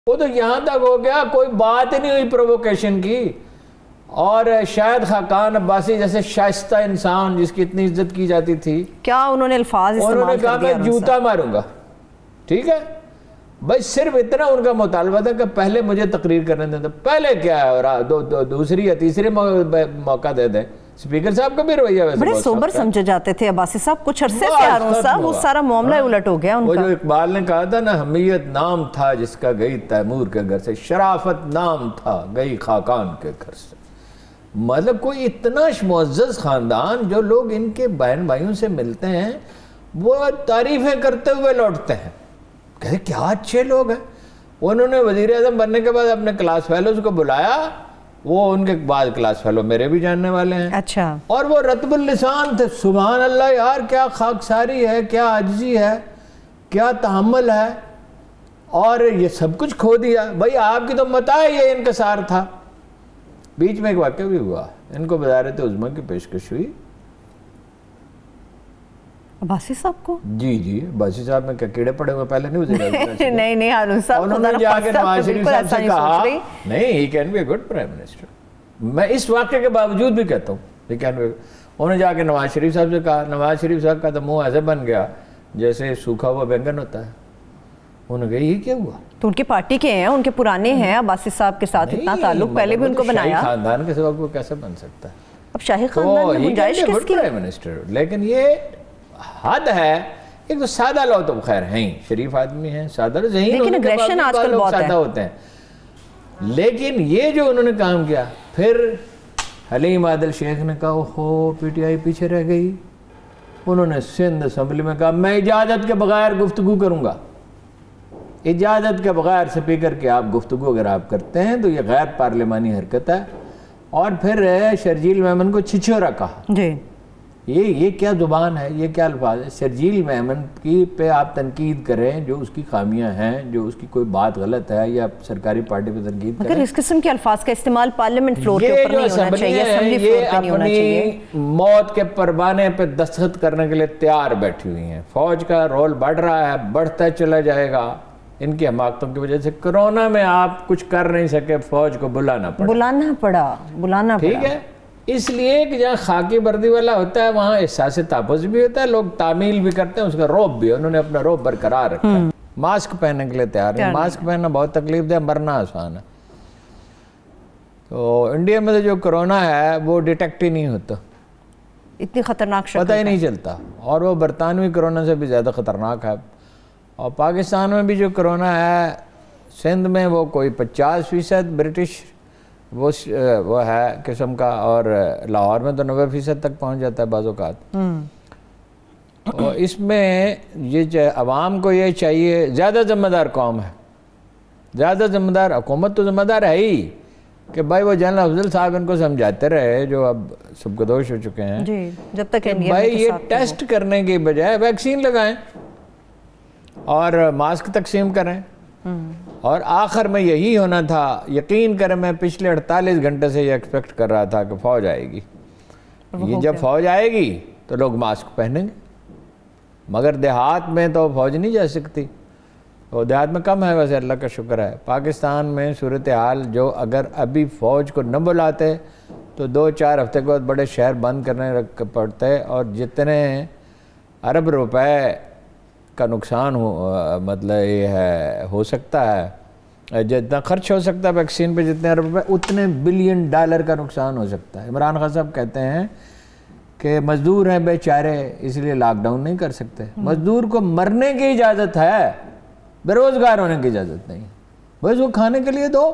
وہ تو یہاں تک ہو گیا کوئی بات ہی نہیں ہوئی پرووکیشن کی. اور شاید خاقان عباسی جیسے شائستہ انسان جس کی اتنی عزت کی جاتی تھی, کیا انہوں نے الفاظ استعمال انہوں نے کہا کر دیا میں جوتا ماروں گا. ٹھیک ہے بھائی, صرف اتنا ان کا مطالبہ تھا کہ پہلے مجھے تقریر کرنے دیں. تو پہلے کیا ہے, اور دوسری یا تیسرے موقع دے دیں. اسپیکر صاحب کا بھی رویہ ویسے بڑے سوبر سمجھے جاتے تھے عباسی صاحب, کچھ عرصے سے ہارون صاحب وہ سارا معاملہ الٹ ہو گیا ان کا. وہ جو اقبال نے کہا تھا نا, حمیت نام تھا جس کا گئی تیمور کے گھر سے, شرافت نام تھا گئی خاقان کے گھر سے. مطلب کوئی اتنا معزز خاندان, جو لوگ ان کے بہن بھائیوں سے ملتے ہیں وہ تعریفیں کرتے ہوئے لوٹتے ہیں, کہتے کیا اچھے لوگ ہیں. انہوں نے وزیر اعظم بننے کے بعد اپنے کلاس فیلوز کو بلایا, وہ ان کے بعد کلاس فیلو میرے بھی جاننے والے ہیں. اچھا. اور وہ رطب اللسان تھے. سبحان اللہ یار, کیا خاکساری ہے, کیا عاجزی ہے, کیا تحمل ہے, اور یہ سب کچھ کھو دیا. بھائی آپ کی تو متاع یہ انکسار تھا. بیچ میں ایک واقعہ بھی ہوا, ان کو وزارت عظمیٰ کی پیشکش ہوئی. عباسی صاحب کو؟ جی عباسی صاحب میں کیا کیڑے پڑے ہوئے, پہلے نہیں وزیر نہیں ہارون صاحب, انہوں نے جا کے نواز شریف صاحب سے کہا نہیں, he can be a good prime minister. میں اس واقعے کے باوجود بھی کہتا ہوں ہی کین بی. انہوں نے جا کے نواز شریف صاحب سے کہا, نواز شریف صاحب کا تو منہ ایسے بن گیا جیسے سوکھا ہوا بینگن ہوتا ہے. انہوں نے کہا یہ کیا ہوا؟ تو ان کی پارٹی کے ہیں, ان کے پرانے ہیں عباسی صاحب کے ساتھ اتنا تعلق, پہلے بھی ان کو بنایا. شاہی خاندان کے سوا کوئی کیسے بن سکتا ہے؟ اب شاہی خاندان میں گنجائش کس کی؟ Prime minister. لیکن یہ حد ہے. ایک تو سادہ لوگ تو خیر ہیں, شریف آدمی ہیں, سادہ ذہین, لیکن اگریشن آج کل بہت سادہ ہوتے ہیں. لیکن یہ جو انہوں نے کام کیا, پھر حلیم عادل شیخ نے کہا اوہو پی ٹی آئی پیچھے رہ گئی. انہوں نے سندھ اسمبلی میں کہا میں اجازت کے بغیر گفتگو کروں گا. اجازت کے بغیر اسپیکر کی آپ گفتگو اگر آپ کرتے ہیں تو یہ غیر پارلیمانی حرکت ہے. اور پھر شرجیل میمن کو چھچورا کہا. جی یہ کیا زبان ہے, یہ کیا الفاظ ہے. شرجیل میمن کی پہ آپ تنقید کریں جو اس کی خامیاں ہیں, جو اس کی کوئی بات غلط ہے, یا سرکاری پارٹی پہ تنقید کریں. مگر اس قسم کے الفاظ کا استعمال پارلیمنٹ فلور کے اوپر نہیں ہونا چاہیے, اسمبلی فلور پہ نہیں ہونا چاہیے. اپنی موت کے پروانے پہ دستخط کرنے کے لیے تیار بیٹھی ہوئی ہیں. فوج کا رول بڑھ رہا ہے, بڑھتا چلا جائے گا. ان کی حماقتوں کی وجہ سے کرونا میں آپ کچھ کر نہیں سکے, فوج کو بلانا پڑا. ٹھیک ہے, اس لیے کہ جہاں خاکی وردی والا ہوتا ہے وہاں احساس تحفظ بھی ہوتا ہے, لوگ تعمیل بھی کرتے ہیں, اس کا روب بھی, انہوں نے اپنا روب برقرار رکھا ہے. ماسک پہننے کے لیے تیار ہے. ماسک پہننا بہت تکلیف دہ, مرنا آسان ہے. تو انڈیا میں تو جو کرونا ہے وہ ڈیٹیکٹ ہی نہیں ہوتا, اتنی خطرناک شکل, پتہ ہی نہیں چلتا. اور وہ برطانوی کرونا سے بھی زیادہ خطرناک ہے. اور پاکستان میں بھی جو کرونا ہے, سندھ میں وہ کوئی 50% برٹش وہ ہے قسم کا, اور لاہور میں تو 90% تک پہنچ جاتا ہے بعض اوقات. اور اس میں یہ عوام کو یہ چاہیے, زیادہ ذمہ دار قوم ہے, زیادہ ذمہ دار حکومت تو ذمہ دار ہے ہی, کہ بھائی وہ جنرل افضل صاحب ان کو سمجھاتے رہے جو اب سب گدوش ہو چکے ہیں, جی جب تک بھائی یہ ٹیسٹ کرنے کی بجائے ویکسین لگائیں اور ماسک تقسیم کریں. اور آخر میں یہی ہونا تھا. یقین کریں میں پچھلے 48 گھنٹے سے یہ ایکسپیکٹ کر رہا تھا کہ فوج آئے گی. یہ جب فوج آئے گی تو لوگ ماسک پہنیں گے. مگر دیہات میں تو فوج نہیں جا سکتی, وہ دیہات میں کم ہے ویسے, اللہ کا شکر ہے. پاکستان میں صورتحال جو اگر ابھی فوج کو نہ بلاتے تو 2-4 ہفتے کے بعد بڑے شہر بند کرنے پڑتے, اور جتنے ارب روپے کا نقصان مطلب یہ ہے ہو سکتا ہے, جتنا خرچ ہو سکتا ہے ویکسین پہ, جتنے ارب روپے, اتنے $1 بلین کا نقصان ہو سکتا ہے. عمران خان صاحب کہتے ہیں کہ مزدور ہیں بیچارے اس لیے لاک ڈاؤن نہیں کر سکتے. مزدور کو مرنے کی اجازت ہے, بے روزگار ہونے کی اجازت نہیں. بس وہ کھانے کے لیے دو,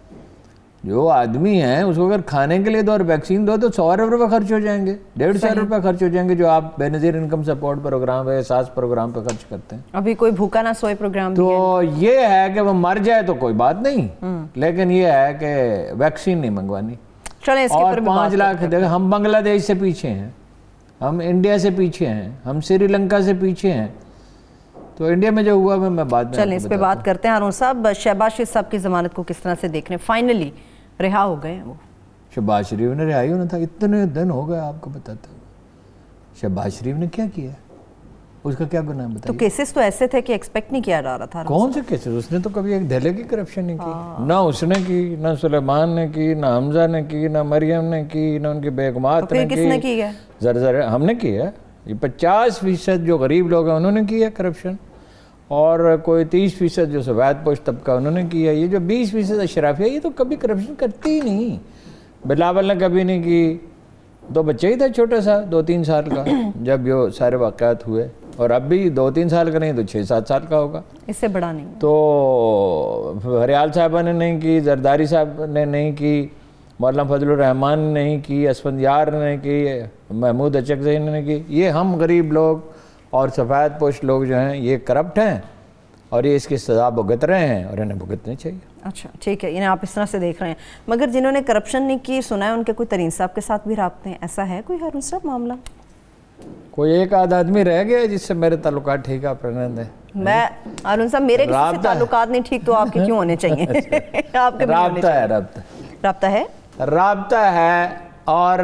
جو آدمی ہیں اس کو اگر کھانے کے لیے دو اور ویکسین دو تو 100 ارب روپے خرچ ہو جائیں گے, 150 روپے خرچ ہو جائیں گے, جو آپ بے نظیر انکم سپورٹ پروگرام ہے, احساس پروگرام پہ خرچ کرتے ہیں. ابھی کوئی بھوکا نہ سوئے پروگرام بھی ہے. تو یہ ہے کہ وہ مر جائے تو کوئی بات نہیں, لیکن یہ ہے کہ ویکسین نہیں منگوانی. اور 5 لاکھ دیکھیں, ہم بنگلہ دیش سے پیچھے ہیں, ہم انڈیا سے پیچھے ہیں, ہم سری لنکا سے پیچھے ہیں. تو انڈیا میں جو ہوا میں بعد میں چلیں اس پہ بات کرتے ہیں. ہارون صاحب, شہباز شریف صاحب کی ضمانت کو کس طرح سے دیکھ رہے ہیں؟ فائنلی رہا ہو گئے ہیں وہ. شہباز شریف نے رہائی ہونا تھا, اتنے دن ہو گئے آپ کو بتاتے ہوئے. شہباز شریف نے کیا کیا؟ اس کا کیا گناہ بتائیے؟ تو کیسز تو ایسے تھے کہ ایکسپیکٹ نہیں کیا جا رہا تھا. کون سے کیسز؟ اس نے تو کبھی ایک دھلے کی کرپشن نہیں کی، نہ اس نے کی، نہ سلیمان نے کی، نہ حمزہ نے کی، نہ مریم نے کی، نہ ان کی بیگمات نے کی. کس نے کی ہے؟ زر ہم نے کی ہے. یہ 50% جو غریب لوگ ہیں انہوں نے کی ہے کرپشن، اور کوئی 30% جو سفید پوش طبقہ انہوں نے کی ہے. یہ جو 20% اشرافیہ یہ تو کبھی کرپشن کرتی ہی نہیں. بلاول نے کبھی نہیں کی، تو بچہ ہی تھا چھوٹا سا 2-3 سال کا جب یہ سارے واقعات ہوئے، اور اب بھی 2-3 سال کا نہیں تو 6-7 سال کا ہوگا، اس سے بڑا نہیں. تو ہریال صاحبہ نے نہیں کی، زرداری صاحب نے نہیں کی، مولانا فضل الرحمان نے نہیں کی، اسفندیار نے نہیں کی، محمود اچکزئی نے نہیں کی. یہ ہم غریب لوگ اور سفید پوش لوگ جو ہیں یہ کرپٹ ہیں، اور یہ اس کی سزا بھگت رہے ہیں، اور انہیں بھگتنی چاہیے. اچھا ٹھیک ہے، انہیں آپ اس طرح سے دیکھ رہے ہیں. مگر جنہوں نے کرپشن نہیں کی، سنا ہے ان کے کوئی ترین صاحب کے ساتھ بھی رابطے ہیں، ایسا ہے کوئی ہارون صاحب معاملہ؟ کوئی ایک آدھ آدمی رہ گیا جس سے میرے تعلقات ٹھیک آپ رہنے دیں. میں ہارون صاحب میرے کسی سے تعلقات نہیں ٹھیک، تو آپ کے کیوں ہونے چاہیے؟ آپ کے رابطہ ہے، رابطہ ہے، رابطہ ہے. اور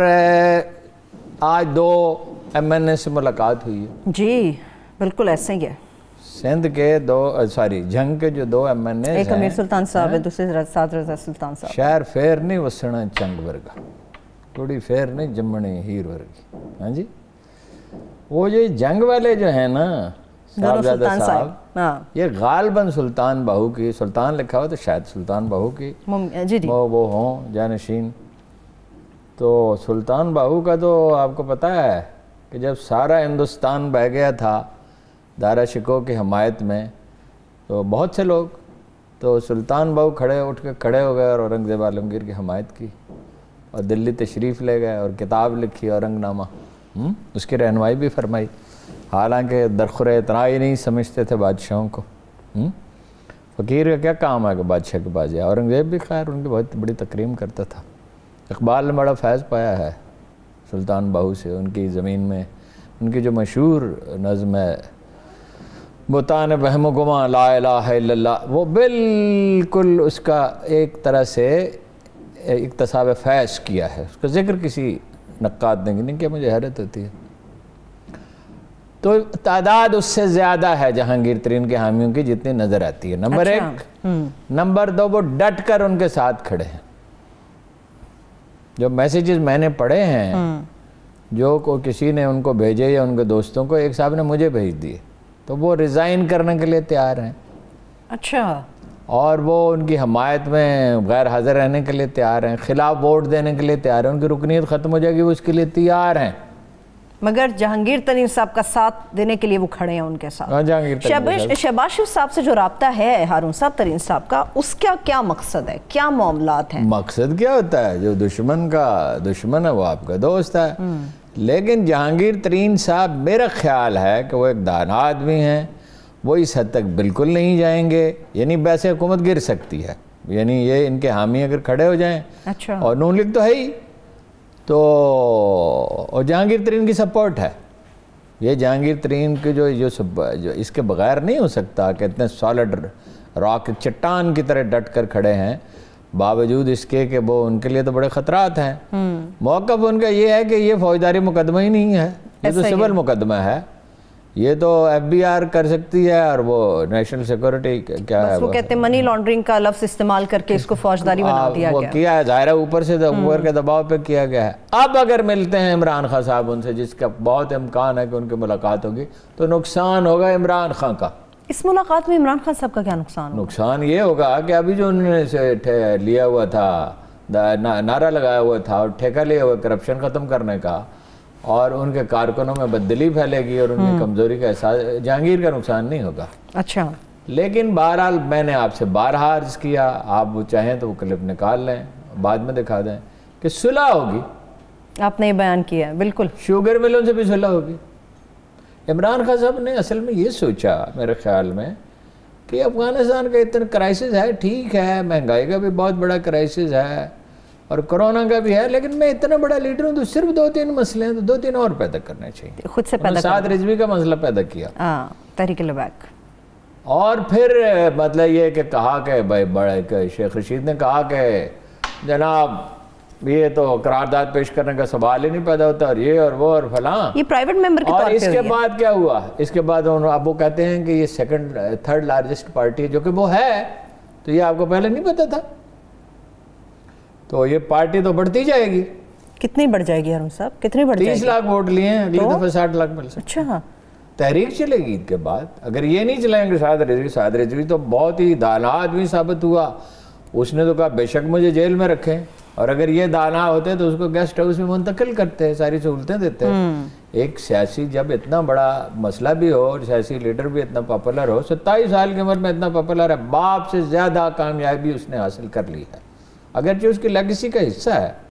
آج 2 MNA سے ملاقات ہوئی ہے. جی بالکل ایسے ہی ہے. سندھ کے جنگ کے جو 2 MNA ہیں، ایک امیر سلطان صاحب ہے، دوسرے سعد رضا سلطان صاحب. شہر فیر نہیں وسنا چنگ ورگا، تھوڑی فیر نہیں جمنی ہیر ورگی. ہاں جی، وہ جو جنگ والے جو ہیں نا صاحبزادہ صاحب، یہ غالباً سلطان بہو کی، سلطان لکھا ہوا تو شاید سلطان بہو کی وہ ہوں جانشین. تو سلطان بہو کا تو آپ کو پتہ ہے کہ جب سارا ہندوستان بہ گیا تھا دارا شکوہ کی حمایت میں، تو بہت سے لوگ، تو سلطان بہو اٹھ کے کھڑے ہو گئے اور اورنگزیب عالمگیر کی حمایت کی، اور دلی تشریف لے گئے اور کتاب لکھی اورنگ نامہ، اس کی رہنمائی بھی فرمائی. حالانکہ درخور اتنا ہی نہیں سمجھتے تھے بادشاہوں کو. فقیر کا کیا کام ہے کہ بادشاہ کے پاس جائے؟ اورنگزیب بھی خیر ان کی بہت بڑی تکریم کرتا تھا. اقبال نے بڑا فیض پایا ہے سلطان بہو سے. ان کی زمین میں ان کی جو مشہور نظم ہے بتان بہم و گماں لا الہ الا اللہ، وہ بالکل اس کا ایک طرح سے اقتصاب فیض کیا ہے. اس کا ذکر کسی نقاد نے نہیں کیا، مجھے حیرت ہوتی ہے. تو تعداد اس سے زیادہ ہے جہانگیر ترین کے حامیوں کی جتنی نظر آتی ہے. نمبر 1. نمبر 2، وہ ڈٹ کر ان کے ساتھ کھڑے ہیں. جو میسیجز میں نے پڑھے ہیں، جو کسی نے ان کو بھیجے یا ان کے دوستوں کو، ایک صاحب نے مجھے بھیج دیے، تو وہ ریزائن کرنے کے لیے تیار ہیں. اچھا. اور وہ ان کی حمایت میں غیر حاضر رہنے کے لیے تیار ہیں، خلاف ووٹ دینے کے لیے تیار ہیں. ان کی رکنیت ختم ہو جائے گی، وہ اس کے لیے تیار ہیں. مگر جہانگیر ترین صاحب کا ساتھ دینے کے لیے وہ کھڑے ہیں ان کے ساتھ. شہباز شریف صاحب سے جو رابطہ ہے ہارون صاحب ترین صاحب کا، اس کا کیا مقصد ہے، کیا معاملات ہیں؟ مقصد کیا ہوتا ہے؟ جو دشمن کا دشمن ہے وہ آپ کا دوست ہے. لیکن جہانگیر ترین صاحب، میرا خیال ہے کہ وہ ایک دانا آدمی ہیں، وہ اس حد تک بالکل نہیں جائیں گے. یعنی ویسے حکومت گر سکتی ہے، یعنی یہ ان کے حامی اگر کھڑے ہو جائیں، اور نون لیگ تو ہے ہی، تو اور جہانگیر ترین کی سپورٹ ہے. یہ جہانگیر ترین کی جو اس کے بغیر نہیں ہو سکتا کہ اتنے سالڈ راک چٹان کی طرح ڈٹ کر کھڑے ہیں، باوجود اس کے کہ وہ ان کے لیے تو بڑے خطرات ہیں. موقف ان کا یہ ہے کہ یہ فوجداری مقدمہ ہی نہیں ہے، یہ تو سول مقدمہ ہے. یہ تو FBR کر سکتی ہے، اور وہ نیشنل سیکورٹی کیا ہے، وہ کہتے ہیں منی لانڈرنگ کا لفظ استعمال کر کے اس کو فوجداری بنا دیا گیا. وہ کیا ہے ظاہرہ اوپر سے اوپر کے دباؤ پہ کیا گیا ہے. اب اگر ملتے ہیں عمران خان صاحب ان سے، جس کا بہت امکان ہے کہ ان کی ملاقات ہوگی، تو نقصان ہوگا عمران خان کا. اس ملاقات میں عمران خان صاحب کا کیا نقصان ہوگا؟ نقصان یہ ہوگا کہ ابھی جو انہوں نے لیا ہوا تھا، نعرہ لگایا ہوا تھا اور ٹھیکہ لیا ہوا کرپشن ختم کرنے کا، اور ان کے کارکنوں میں بددلی پھیلے گی اور ان کی کمزوری کا احساس، جہانگیر کا نقصان نہیں ہوگا. اچھا. لیکن بہرحال میں نے آپ سے بارہا عرض کیا، آپ وہ چاہیں تو وہ کلپ نکال لیں، بعد میں دکھا دیں کہ صلح ہوگی. آپ نے بیان کیا ہے بالکل. شوگر ملوں سے بھی صلح ہوگی. عمران خان صاحب نے اصل میں یہ سوچا میرے خیال میں کہ افغانستان کا اتنا کرائسس ہے، ٹھیک ہے، مہنگائی کا بھی بہت بڑا کرائسس ہے اور کرونا کا بھی ہے، لیکن میں اتنا بڑا لیڈر ہوں تو صرف 2-3 مسئلے ہیں، تو 2-3 اور پیدا کرنے چاہیے. خود سے پیدا سعد رضوی کا مسئلہ پیدا کیا، تحریک لبیک. اور پھر مطلب یہ کہ کہا کہ بھائی بڑے شیخ رشید نے کہا کہ جناب یہ تو قرارداد پیش کرنے کا سوال ہی نہیں پیدا ہوتا، اور یہ اور وہ اور فلاں. یہ پرائیویٹ ممبر کے طور پہ. اور اس کے بعد کیا ہوا؟ اس کے بعد اب وہ کہتے ہیں کہ یہ تھرڈ لارجسٹ پارٹی ہے، جو کہ وہ ہے. تو یہ آپ کو پہلے نہیں پتا تھا؟ تو یہ پارٹی تو بڑھتی جائے گی. کتنی بڑھ جائے گی ہارون صاحب؟ کتنی بڑھ جائے گی؟ 30 لاکھ ووٹ لیے ہیں، اگلی دفعہ 60 لاکھ مل سکتے. اچھا. تحریک چلے گی عید کے بعد. اگر یہ نہیں چلائیں گے سعد رضوی تو بہت ہی دانا آدمی ثابت ہوا. اس نے تو کہا بے شک مجھے جیل میں رکھیں، اور اگر یہ دانا ہوتے تو اس کو گیسٹ ہاؤس میں منتقل کرتے، ساری سہولتیں دیتے. ایک سیاسی جب اتنا بڑا مسئلہ بھی ہو اور سیاسی لیڈر بھی اتنا پاپولر ہو، 27 سال کی عمر میں اتنا پاپولر ہے، باپ سے زیادہ کامیابی اس نے حاصل کر لی ہے، اگرچہ اس کی لیگیسی کا حصہ ہے.